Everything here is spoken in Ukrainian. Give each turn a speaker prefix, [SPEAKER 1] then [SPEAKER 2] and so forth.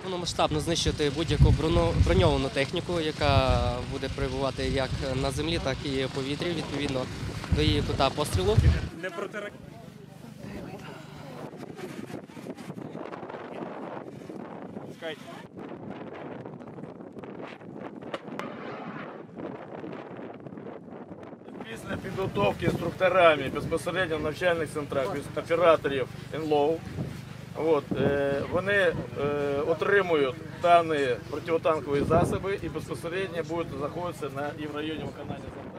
[SPEAKER 1] Повномасштабно знищити будь-яку броньовану техніку, яка буде перебувати як на землі, так і в повітрі, відповідно до її кута пострілу.
[SPEAKER 2] Після підготовки інструкторами безпосередньо в навчальних центрах операторів НЛО, вони отримують дані протитанкові засоби і безпосередньо будуть знаходитися і в районі виконання завдань.